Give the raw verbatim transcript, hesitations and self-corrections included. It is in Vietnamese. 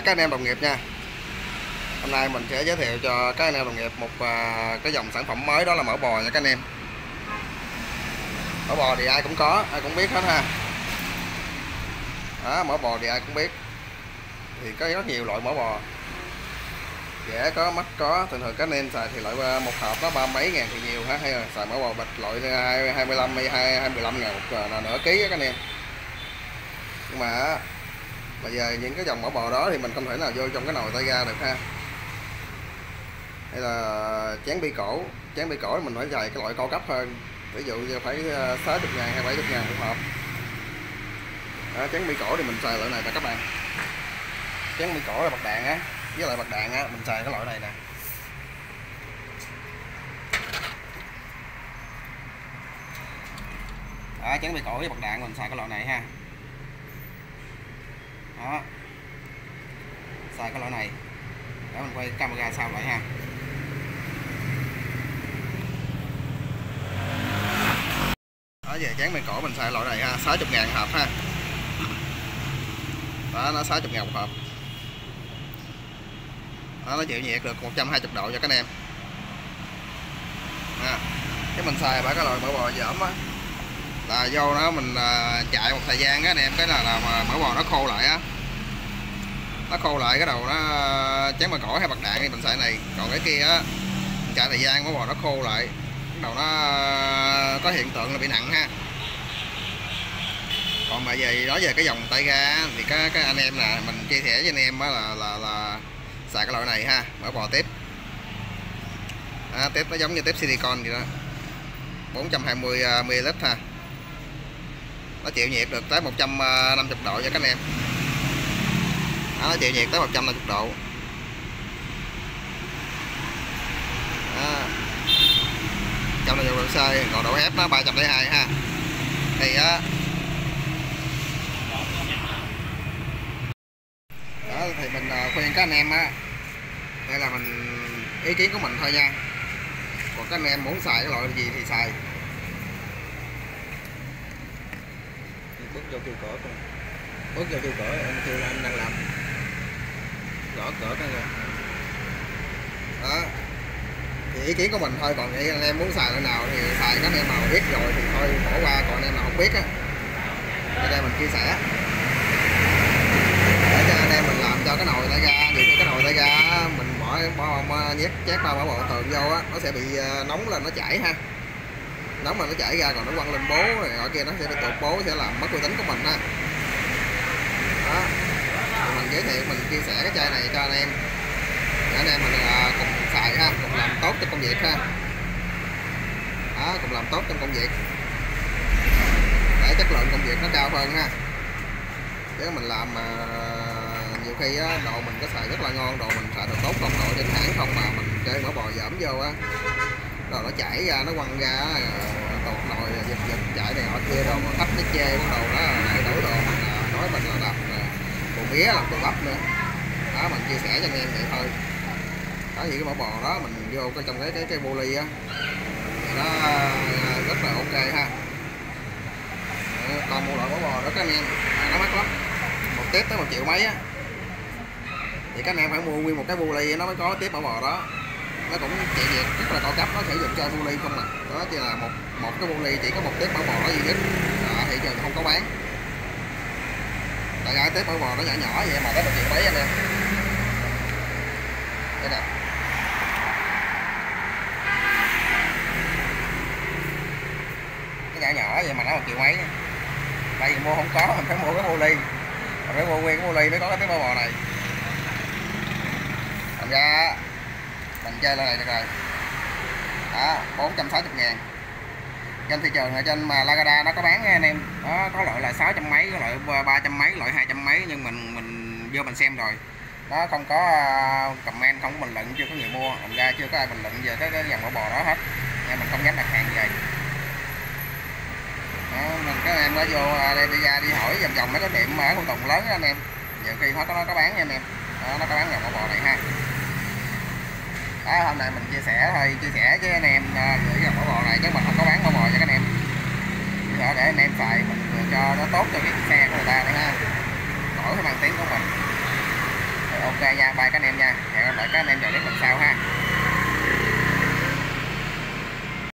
các anh em đồng nghiệp nha. Hôm nay mình sẽ giới thiệu cho các anh em đồng nghiệp một uh, cái dòng sản phẩm mới, đó là mỡ bò nha các anh em. Mỡ bò thì ai cũng có, ai cũng biết hết ha. Đó, mỡ bò thì ai cũng biết. Thì có rất nhiều loại mỡ bò, rẻ có, mắc có. Thường thường các anh em xài thì loại một hộp nó ba mấy ngàn thì nhiều ha, hay là xài mỡ bò bịch loại hai mươi lăm hay hai mươi lăm ngàn một nửa ký các anh em. Nhưng mà bây giờ những cái dòng mỡ bò đó thì mình không thể nào vô trong cái nồi tay ga được ha, hay là chén bi cổ. Chén bi cổ mình phải xài cái loại cao cấp hơn, ví dụ như phải sáu mươi ngàn hay bảy mươi ngàn một hộp. Đó, chén bi cổ thì mình xài loại này nè các bạn. Chén bi cổ là bạc đạn á, với lại bạc đạn á mình xài cái loại này nè. Đó, chén bi cổ với bạc đạn mình xài cái loại này ha. Đó, xài cái loại này. Để mình quay camera sau lại ha. Đó, về chén bi cổ mình xài loại này ha, sáu mươi ngàn hộp ha. Đó, nó sáu mươi ngàn một hộp. Đó, nó chịu nhiệt được một trăm hai mươi độ cho các anh em. À, cái mình xài ba cái loại mỡ bò dởm á là vô nó mình chạy một thời gian á anh em, cái là, là mà mỡ bò nó khô lại á, nó khô lại cái đầu nó chén mỡ cổ hay bạc đạn thì mình xài này. Còn cái kia á mình chạy thời gian mỡ bò nó khô lại, cái đầu nó có hiện tượng là bị nặng ha. Còn mà về nói về cái dòng tay ga thì các, các anh em là mình chia sẻ với anh em á là, là là xài cái loại này ha, mỡ bò tiếp. À, tiếp nó giống như tiếp silicon vậy đó, bốn trăm hai mươi mi li lít ha. Nó chịu nhiệt được tới một trăm năm mươi độ cho các anh em. Đó, nó chịu nhiệt tới một trăm năm mươi độ. Đó, một trăm năm mươi độ C, còn độ ép nó ba trăm lẻ hai ha. Thì á đó, thì mình khuyên các anh em á, đây là mình ý kiến của mình thôi nha. Còn các anh em muốn xài cái loại gì thì xài. Bước vô kêu cỡ con. Bước vô kêu cỡ, em kêu là anh đang làm. Gõ cỡ cái rồi. Đó, thì ý kiến của mình thôi, còn anh em muốn xài loại nào thì xài. Các anh em nào biết rồi thì thôi bỏ qua, còn anh em nào không biết á thì đây mình chia sẻ để cho anh em mình làm cho cái nồi tay ga. Vì cái nồi tay ga mình bỏ bỏ nhét chét bao mỡ bò tường vô á, nó sẽ bị nóng lên, nó chảy ha. Nóng mà nó chảy ra, còn nó quăng lên bố rồi ở kia nó sẽ bị tụt bố, sẽ làm mất uy tín của mình ha. Đó, thì mình giới thiệu, mình chia sẻ cái chai này cho anh em để anh em mình cùng xài ha, cùng làm tốt trong công việc ha. Đó, cùng làm tốt trong công việc để chất lượng công việc nó cao hơn ha. Chứ mình làm mà nhiều khi á, đồ mình có xài rất là ngon, đồ mình xài được tốt không độ trên hãng không, mà mình chơi mỡ bò dởm vô á, rồi nó chảy ra, nó quăng ra tụt nồi giật giật chạy này họ kia, đồ mà khách nó chê cái đồ đó lại đổi đồ mình nói mình là đập đồ mía, làm đồ bắp nữa. Đó, mình chia sẻ cho anh em vậy thôi. Đó, vì cái mỡ bò đó mình vô cái trong cái cái cái bô ly á thì nó rất là ok ha. Còn một loại mỡ bò đó các anh em nó mắc lắm, một tiếp tới một triệu mấy á, thì các anh em phải mua nguyên một cái bu ly nó mới có tiếp mỡ bò đó. Nó cũng chịu nhiệt rất là cao cấp, nó sử dụng cho bu ly không à. Đó chỉ là một một cái bu ly chỉ có một tiếp mỡ bò đó duy nhất, à, thị trường không có bán. Tại cái tiếp mỡ bò nó nhỏ nhỏ vậy mà tới một triệu mấy anh em. Đây nè, nó nhỏ nhỏ vậy mà nó một triệu mấy. Đây mua không có, mình phải mua cái bu ly, mình phải mua nguyên cái bu ly mới có cái tiếp mỡ bò này. Thành ra mình chơi loại này được rồi. Đó, bốn trăm sáu mươi ngàn. Trên thị trường ở trên mà Lazada nó có bán nha anh em. Đó, có loại là sáu trăm mấy, có loại ba trăm mấy, loại hai trăm mấy, nhưng mình mình vô mình xem rồi. Nó không có comment, không có bình luận, chưa có người mua. Thành ra chưa có ai bình luận về cái, cái dòng mỡ bò đó hết. Nên mình không dám đặt hàng như vậy. Đó, mình các em nó vô đây đi ra đi hỏi vòng vòng mấy cái tiệm ở Con Tùng lớn đó anh em. Nhiều khi nó có nó có bán nha anh em. Đó, nó có bán dòng mỡ bò này ha. Đó, hôm nay mình chia sẻ thôi, chia sẻ với anh em gửi dòng mỡ bò này, chứ mình không có bán mỡ bò cho các anh em. Để anh em xài mình cho nó tốt cho cái xe của người ta nữa ha, đổi cái mang tiếng của mình. Ok nha, bye các anh em nha, hẹn gặp lại các anh em vào clip lần sau ha.